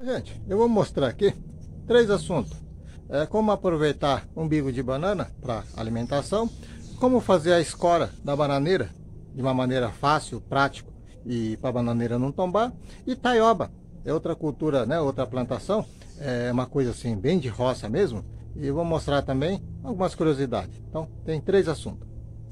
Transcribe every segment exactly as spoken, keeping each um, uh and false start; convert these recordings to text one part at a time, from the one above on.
Gente, eu vou mostrar aqui três assuntos. É, como aproveitar umbigo de banana para alimentação, como fazer a escora da bananeira de uma maneira fácil, prática e para a bananeira não tombar, e taioba, é outra cultura, né, outra plantação, é uma coisa assim bem de roça mesmo, e eu vou mostrar também algumas curiosidades. Então tem três assuntos.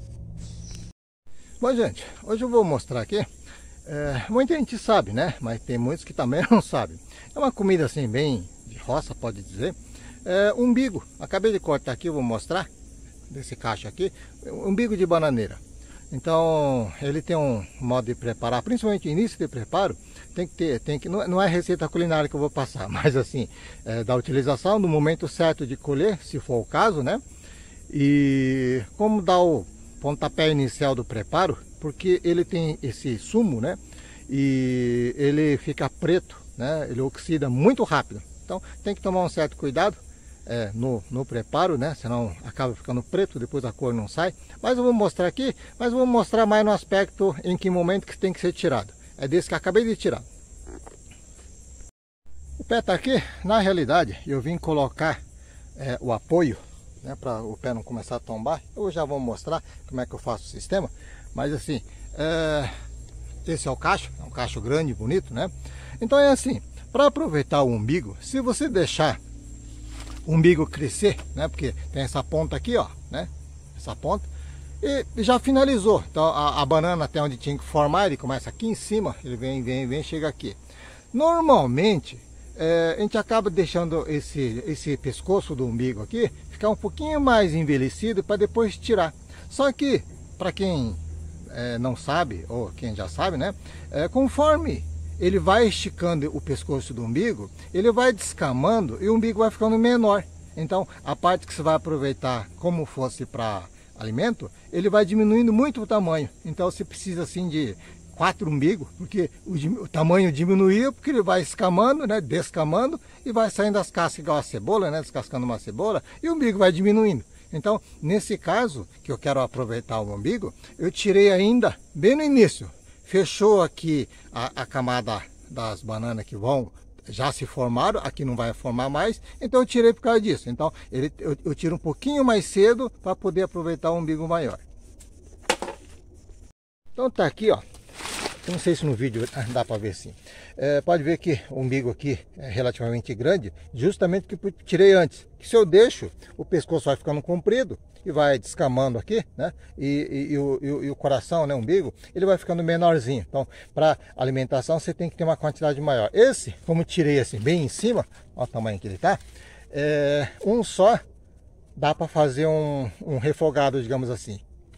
Bom, gente, hoje eu vou mostrar aqui, é, muita gente sabe, né, mas tem muitos que também não sabem. É uma comida assim bem de roça, pode dizer. É, umbigo, acabei de cortar aqui, eu vou mostrar desse cacho aqui, umbigo de bananeira. Então ele tem um modo de preparar, principalmente início de preparo, tem que ter, tem que, não é receita culinária que eu vou passar, mas assim, é, da utilização, do momento certo de colher, se for o caso, né? E como dar o pontapé inicial do preparo, porque ele tem esse sumo, né? E ele fica preto, né? Ele oxida muito rápido, então tem que tomar um certo cuidado. É, no, no preparo, né? Senão acaba ficando preto, depois a cor não sai. Mas eu vou mostrar aqui, mas eu vou mostrar mais no aspecto em que momento que tem que ser tirado. É desse que eu acabei de tirar. O pé tá aqui, na realidade, eu vim colocar é, o apoio, né? Para o pé não começar a tombar. Eu já vou mostrar como é que eu faço o sistema. Mas assim, é, esse é o cacho, é um cacho grande, bonito, né? Então é assim, para aproveitar o umbigo, se você deixar o umbigo crescer, né? Porque tem essa ponta aqui, ó, né? Essa ponta. E já finalizou. Então a, a banana até onde tinha que formar, ele começa aqui em cima, ele vem, vem, vem, chega aqui. Normalmente, é, a gente acaba deixando esse, esse pescoço do umbigo aqui ficar um pouquinho mais envelhecido para depois tirar. Só que, para quem é, não sabe, ou quem já sabe, né? É, conforme ele vai esticando o pescoço do umbigo, ele vai descamando e o umbigo vai ficando menor. Então, a parte que você vai aproveitar como fosse para alimento, ele vai diminuindo muito o tamanho. Então, você precisa assim de quatro umbigos, porque o, o tamanho diminuiu, porque ele vai escamando, né, descamando e vai saindo as cascas igual a cebola, né, descascando uma cebola, e o umbigo vai diminuindo. Então, nesse caso, que eu quero aproveitar o umbigo, eu tirei ainda bem no início. Fechou aqui a, a camada das bananas que vão, já se formaram, aqui não vai formar mais, então eu tirei por causa disso. Então ele, eu, eu tiro um pouquinho mais cedo para poder aproveitar o umbigo maior. Então tá aqui, ó. Eu não sei se no vídeo dá para ver sim. É, pode ver que o umbigo aqui é relativamente grande, justamente porque eu tirei antes. Que se eu deixo, o pescoço vai ficando comprido e vai descamando aqui, né? E, e, e, o, e, o, e o coração, né? O umbigo, ele vai ficando menorzinho. Então, para alimentação, você tem que ter uma quantidade maior. Esse, como tirei assim, bem em cima, olha o tamanho que ele tá, é, um só dá para fazer um, um refogado, digamos assim.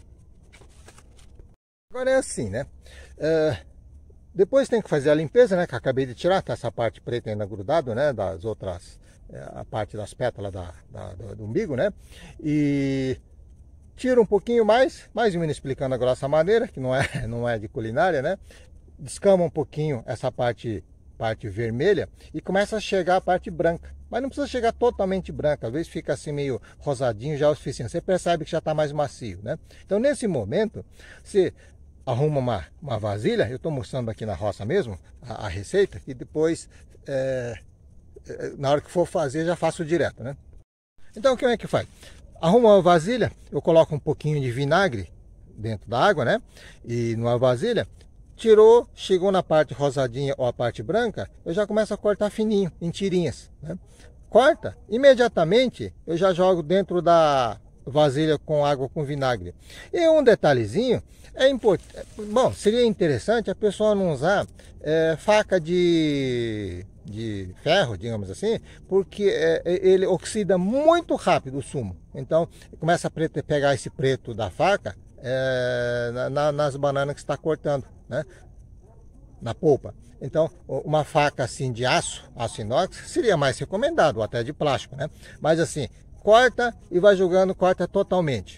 Agora é assim, né? É, depois tem que fazer a limpeza, né? Que eu acabei de tirar, tá essa parte preta ainda grudada, né? Das outras, é, a parte das pétalas da, da, do, do umbigo, né? E tira um pouquinho mais, mais ou menos explicando agora essa maneira, que não é, não é de culinária, né? Descama um pouquinho essa parte, parte vermelha e começa a chegar a parte branca. Mas não precisa chegar totalmente branca, às vezes fica assim meio rosadinho já é o suficiente. Você percebe que já está mais macio, né? Então nesse momento, você arruma uma, uma vasilha, eu estou mostrando aqui na roça mesmo, a, a receita, e depois, é, na hora que for fazer, já faço direto, né? Então, como é que faz? Arruma uma vasilha, eu coloco um pouquinho de vinagre dentro da água, né? E numa vasilha, tirou, chegou na parte rosadinha ou a parte branca, eu já começo a cortar fininho, em tirinhas, né? Corta, imediatamente eu já jogo dentro da vasilha com água com vinagre. E um detalhezinho, é importante, bom, seria interessante a pessoa não usar é, faca de, de ferro, digamos assim, porque é, ele oxida muito rápido o sumo. Então, começa a preto, pegar esse preto da faca é, na, nas bananas que está cortando, né? Na polpa. Então, uma faca assim de aço, aço inox, seria mais recomendado, ou até de plástico, né? Mas assim, corta e vai jogando, corta totalmente.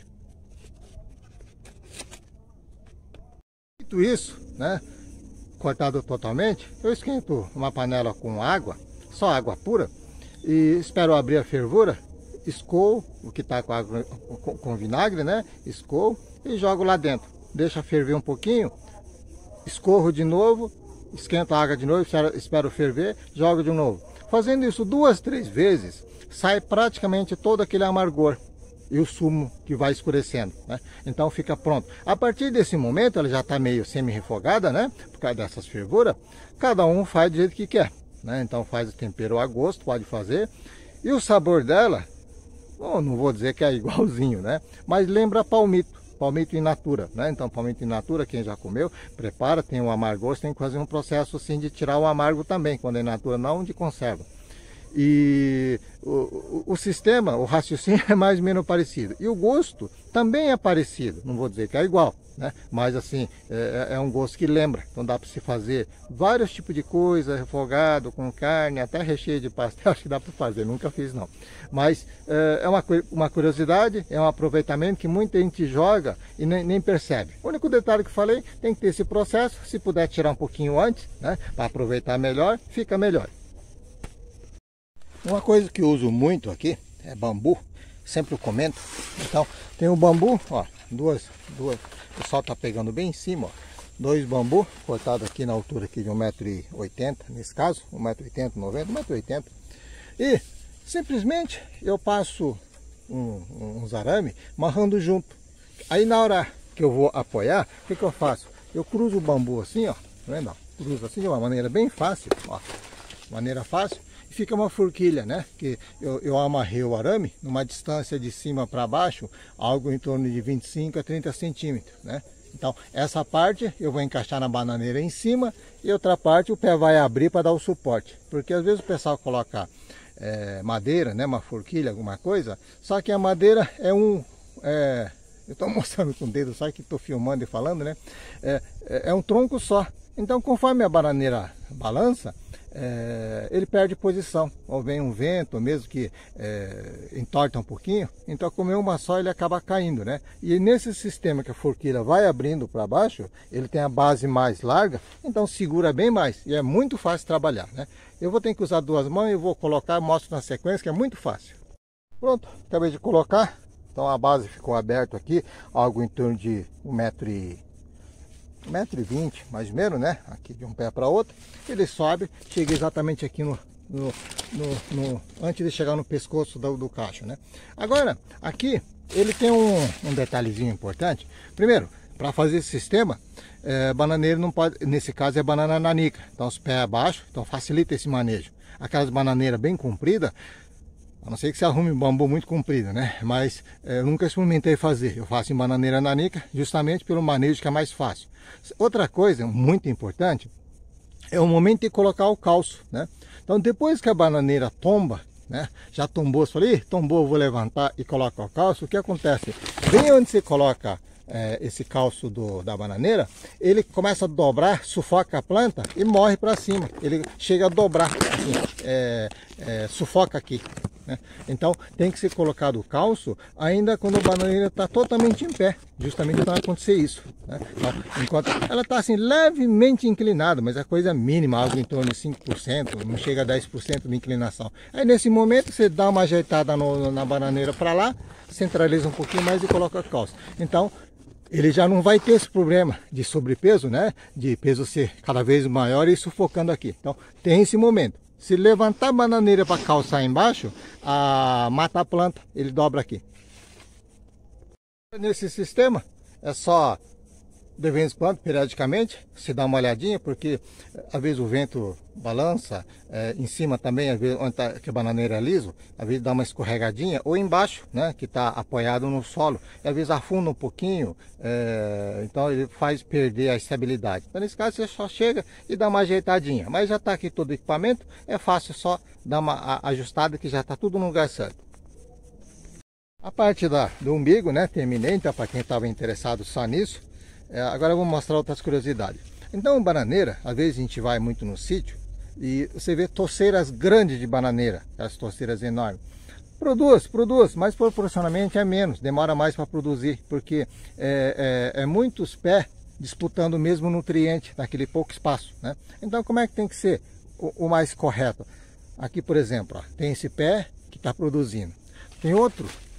Feito isso, né? Cortado totalmente, eu esquento uma panela com água, só água pura, e espero abrir a fervura, escoo o que está com, água, com, com vinagre, né? Escoo e jogo lá dentro. Deixa ferver um pouquinho, escorro de novo esquenta a água de novo, espera, espera ferver, joga de novo. Fazendo isso duas, três vezes, sai praticamente todo aquele amargor e o sumo que vai escurecendo, né? Então fica pronto. A partir desse momento, ela já está meio semi-refogada, né? Por causa dessas fervuras, cada um faz do jeito que quer, né? Então faz o tempero a gosto, pode fazer. E o sabor dela, bom, não vou dizer que é igualzinho, né? Mas lembra palmito. Palmito in natura, né? Então palmito in natura, quem já comeu, prepara, tem o amargor, você tem que fazer um processo assim de tirar o amargo também, quando é in natura, não de conserva. E o, o, o sistema, o raciocínio é mais ou menos parecido. E o gosto também é parecido, não vou dizer que é igual, né? Mas assim, é, é um gosto que lembra. Então dá para se fazer vários tipos de coisa, refogado, com carne, até recheio de pastel, acho que dá para fazer, nunca fiz não. Mas é, é uma, uma curiosidade, é um aproveitamento que muita gente joga e nem, nem percebe. O único detalhe que falei, tem que ter esse processo, se puder tirar um pouquinho antes, né? Para aproveitar melhor, fica melhor. Uma coisa que eu uso muito aqui é bambu, sempre eu comento. Então, tem o bambu, ó, duas, duas, o sol tá pegando bem em cima, ó, dois bambu cortados aqui na altura aqui de um metro e oitenta, nesse caso, um metro e oitenta, noventa, um metro e oitenta. E simplesmente eu passo um, um, uns arame marrando junto. Aí na hora que eu vou apoiar, o que que eu faço? Eu cruzo o bambu assim, ó, tá vendo? Cruzo assim de uma maneira bem fácil, ó, maneira fácil. Fica uma forquilha, né? Que eu, eu amarrei o arame numa distância de cima para baixo, algo em torno de vinte e cinco a trinta centímetros, né? Então, essa parte eu vou encaixar na bananeira em cima e outra parte o pé vai abrir para dar o suporte. Porque às vezes o pessoal coloca é, madeira, né? Uma forquilha, alguma coisa, só que a madeira é um... É, eu estou mostrando com o dedo, só que estou filmando e falando, né? É, é um tronco só. Então, conforme a bananeira balança, É, ele perde posição, ou vem um vento, ou mesmo que é, entorta um pouquinho, então comer uma só ele acaba caindo, né? E nesse sistema que a forquilha vai abrindo para baixo, ele tem a base mais larga, então segura bem mais, e é muito fácil trabalhar, né? Eu vou ter que usar duas mãos e vou colocar, mostro na sequência que é muito fácil. Pronto, acabei de colocar, então a base ficou aberta aqui, algo em torno de um metro e um metro e vinte, mais ou menos, né? Aqui de um pé para outro. Ele sobe, chega exatamente aqui no, no, no, no antes de chegar no pescoço do, do cacho, né? Agora, aqui ele tem um, um detalhezinho importante. Primeiro, para fazer esse sistema, é, bananeiro não pode, nesse caso é banana nanica, então os pés abaixo, então facilita esse manejo. Aquelas bananeiras bem compridas, a não ser que você arrume um bambu muito comprido, né? Mas é, eu nunca experimentei fazer. Eu faço em bananeira nanica justamente pelo manejo que é mais fácil. Outra coisa muito importante é o momento de colocar o calço, né? Então depois que a bananeira tomba, né? Já tombou, você fala, ih, tombou, eu vou levantar e colocar o calço. O que acontece? Bem onde você coloca é, esse calço do, da bananeira, ele começa a dobrar, sufoca a planta e morre para cima. Ele chega a dobrar, assim, é, é, sufoca aqui. Né? Então tem que ser colocado o calço ainda quando a bananeira está totalmente em pé, justamente para acontecer isso, né? Então, enquanto ela está assim levemente inclinada, mas a coisa mínima, algo em torno de cinco por cento, não chega a dez por cento de inclinação. Aí nesse momento você dá uma ajeitada no, na bananeira para lá, centraliza um pouquinho mais e coloca o calço. Então ele já não vai ter esse problema de sobrepeso, né? De peso ser cada vez maior e sufocando aqui. Então tem esse momento. Se levantar a bananeira para calçar embaixo, a, mata a planta, ele dobra aqui. Nesse sistema, é só de vez em quando, periodicamente, se dá uma olhadinha, porque às vezes o vento balança, é, em cima também, às vezes onde tá, que a bananeira é liso, às vezes dá uma escorregadinha, ou embaixo, né, que está apoiado no solo, e às vezes afunda um pouquinho, é, então ele faz perder a estabilidade. Então nesse caso você só chega e dá uma ajeitadinha, mas já está aqui todo o equipamento, é fácil só dar uma ajustada que já está tudo no lugar certo. A parte da, do umbigo, né, terminei, então para quem estava interessado só nisso. É, agora eu vou mostrar outras curiosidades. Então, bananeira, às vezes a gente vai muito no sítio e você vê torceiras grandes de bananeira, aquelas torceiras enormes. Produz, produz, mas proporcionalmente é menos, demora mais para produzir, porque é, é, é muitos pés disputando o mesmo nutriente naquele pouco espaço, né? Então, como é que tem que ser o, o mais correto? Aqui, por exemplo, ó, tem esse pé que está produzindo, tem outro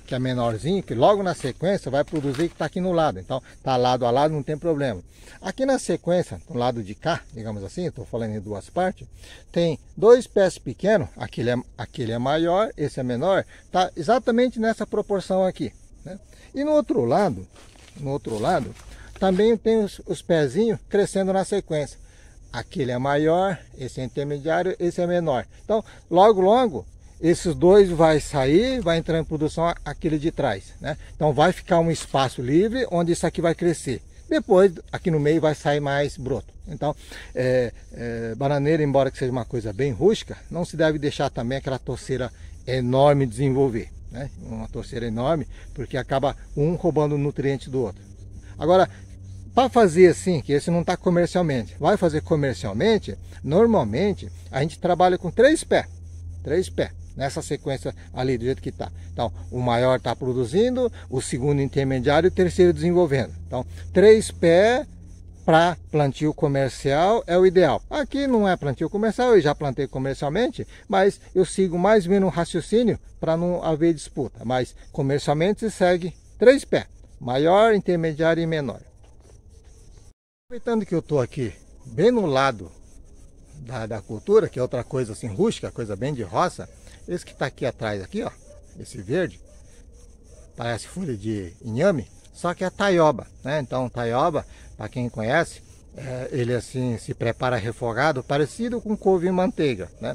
que é menorzinho, que logo na sequência vai produzir que está aqui no lado. Então, está lado a lado, não tem problema. Aqui na sequência, do lado de cá, digamos assim, estou falando em duas partes, tem dois pés pequenos, aquele é, aquele é maior, esse é menor, está exatamente nessa proporção aqui, né? E no outro lado, no outro lado, também tem os, os pezinhos crescendo na sequência. Aquele é maior, esse é intermediário, esse é menor. Então, logo, logo, esses dois vai sair, vai entrar em produção aquele de trás, né? Então, vai ficar um espaço livre onde isso aqui vai crescer. Depois, aqui no meio vai sair mais broto. Então, é, é, bananeira, embora que seja uma coisa bem rústica, não se deve deixar também aquela torceira enorme desenvolver, né? Uma torceira enorme, porque acaba um roubando o nutriente do outro. Agora, para fazer assim, que esse não está comercialmente, vai fazer comercialmente, normalmente a gente trabalha com três pés, três pés, nessa sequência ali do jeito que está. Então, o maior está produzindo, o segundo intermediário e o terceiro desenvolvendo. Então, três pés para plantio comercial é o ideal. Aqui não é plantio comercial, eu já plantei comercialmente, mas eu sigo mais ou menos um raciocínio para não haver disputa. Mas comercialmente se segue três pés, maior, intermediário e menor. Aproveitando que eu estou aqui bem no lado da, da cultura, que é outra coisa assim rústica, coisa bem de roça, esse que está aqui atrás, aqui ó, esse verde, parece folha de inhame, só que é taioba, né? Então taioba, para quem conhece, é, ele assim se prepara refogado, parecido com couve e manteiga, né?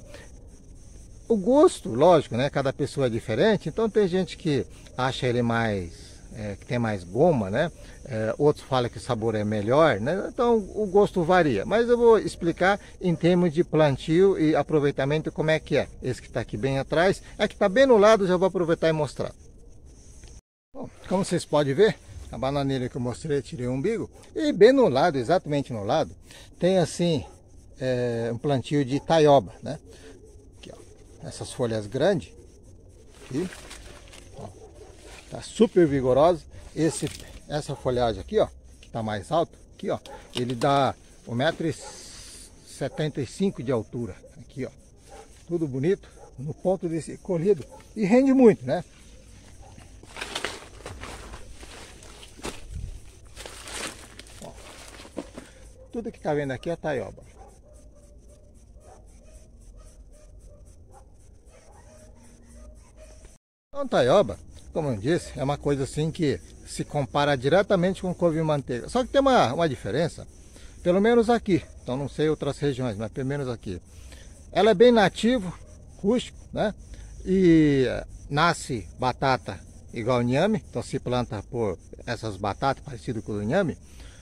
O gosto, lógico, né? Cada pessoa é diferente, então tem gente que acha ele mais É, que tem mais goma, né? É, outros falam que o sabor é melhor, né? Então o gosto varia. Mas eu vou explicar em termos de plantio e aproveitamento como é que é. Esse que está aqui bem atrás, é que está bem no lado, já vou aproveitar e mostrar. Bom, como vocês podem ver, a bananeira que eu mostrei, tirei o umbigo, e bem no lado, exatamente no lado, tem assim é, um plantio de taioba, né? Aqui, ó, essas folhas grandes, aqui. Tá super vigorosa. Esse, essa folhagem aqui, ó, que tá mais alto, aqui, ó, ele dá um metro e setenta e cinco de altura. Aqui, ó, tudo bonito, no ponto desse colhido e rende muito, né? Ó, tudo que tá vendo aqui é taioba. Então, taioba, como eu disse, é uma coisa assim que se compara diretamente com couve e manteiga. Só que tem uma, uma diferença, pelo menos aqui. Então não sei outras regiões, mas pelo menos aqui. Ela é bem nativo, rústico, né? E nasce batata igual inhame. Então se planta por essas batatas parecidas com o inhame.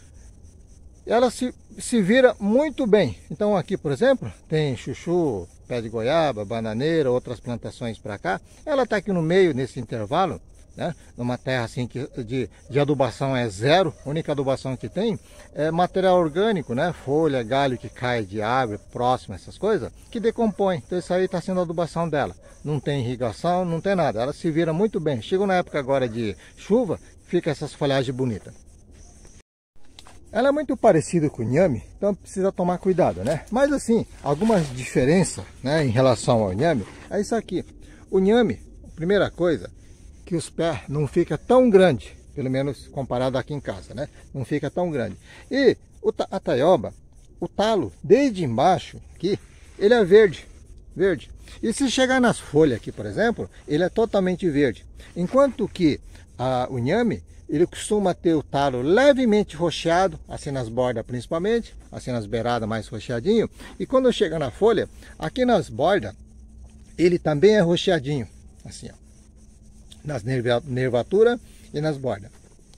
Ela se, se vira muito bem. Então aqui, por exemplo, tem chuchu, pé de goiaba, bananeira, outras plantações para cá. Ela está aqui no meio, nesse intervalo, né? Numa terra assim que de, de adubação é zero. A única adubação que tem é material orgânico, né? Folha, galho que cai de árvore, próximo, essas coisas, que decompõe. Então isso aí está sendo a adubação dela. Não tem irrigação, não tem nada. Ela se vira muito bem. Chega na época agora de chuva, fica essas folhagens bonitas. Ela é muito parecida com o inhame, então precisa tomar cuidado, né? Mas assim, algumas diferenças, né, em relação ao inhame, é isso aqui. O inhame, primeira coisa, que os pés não ficam tão grandes, pelo menos comparado aqui em casa, né? Não fica tão grande. E o, a taioba, o talo, desde embaixo, aqui, ele é verde, verde. E se chegar nas folhas aqui, por exemplo, ele é totalmente verde. Enquanto que a, o inhame, ele costuma ter o talo levemente roxeado, assim nas bordas principalmente, assim nas beiradas mais roxeadinho. E quando chega na folha, aqui nas bordas, ele também é roxeadinho, assim, ó, nas nervaturas e nas bordas.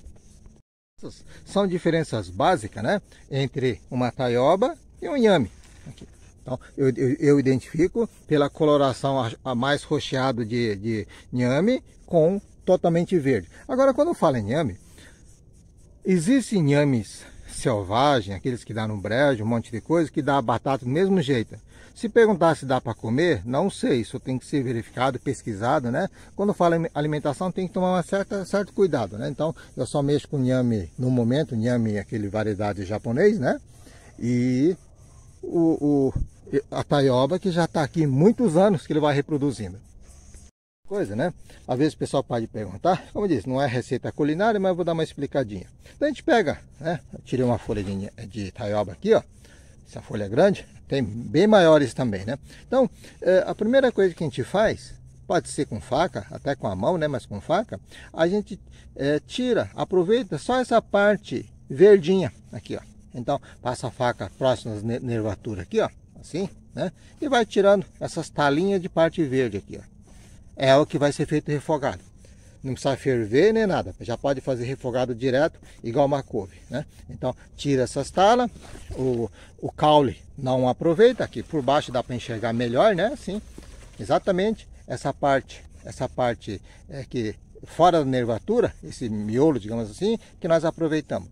Essas são diferenças básicas, né, entre uma taioba e um inhame. Aqui. Então, eu, eu, eu identifico pela coloração a, a mais roxeado de, de inhame com totalmente verde. Agora, quando eu falo em inhame, existem inhames selvagens, aqueles que dá no brejo, um monte de coisa, que dá batata do mesmo jeito. Se perguntar se dá para comer, não sei, isso tem que ser verificado, pesquisado, né? Quando fala em alimentação, tem que tomar um certo, certo cuidado, né? Então, eu só mexo com inhame no momento, inhame, aquele variedade japonês, né? E o, o, a taioba, que já está aqui muitos anos que ele vai reproduzindo. coisa, né? Às vezes o pessoal pode perguntar, como eu disse, não é receita culinária, mas eu vou dar uma explicadinha. Então a gente pega, né? Eu tirei uma folha de, de taioba aqui, ó. Essa folha é grande, tem bem maiores também, né? Então, é, a primeira coisa que a gente faz, pode ser com faca, até com a mão, né? Mas com faca, a gente é, tira, aproveita só essa parte verdinha aqui, ó. Então, passa a faca próxima às nervaturas aqui, ó, assim, né? E vai tirando essas talinhas de parte verde aqui, ó. É o que vai ser feito refogado. Não precisa ferver nem nada. Já pode fazer refogado direto, igual uma couve, né? Então, tira essas talas. O, o caule não aproveita. Aqui por baixo dá para enxergar melhor, né? Assim, exatamente essa parte, essa parte é que fora da nervatura, esse miolo, digamos assim, que nós aproveitamos.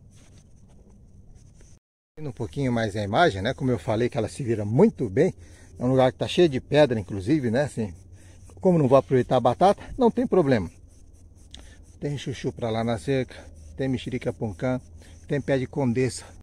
Um pouquinho mais a imagem, né? Como eu falei que ela se vira muito bem. É um lugar que está cheio de pedra, inclusive, né? Assim, como não vou aproveitar a batata, não tem problema. Tem chuchu para lá na cerca, tem mexerica poncã, tem pé de condessa.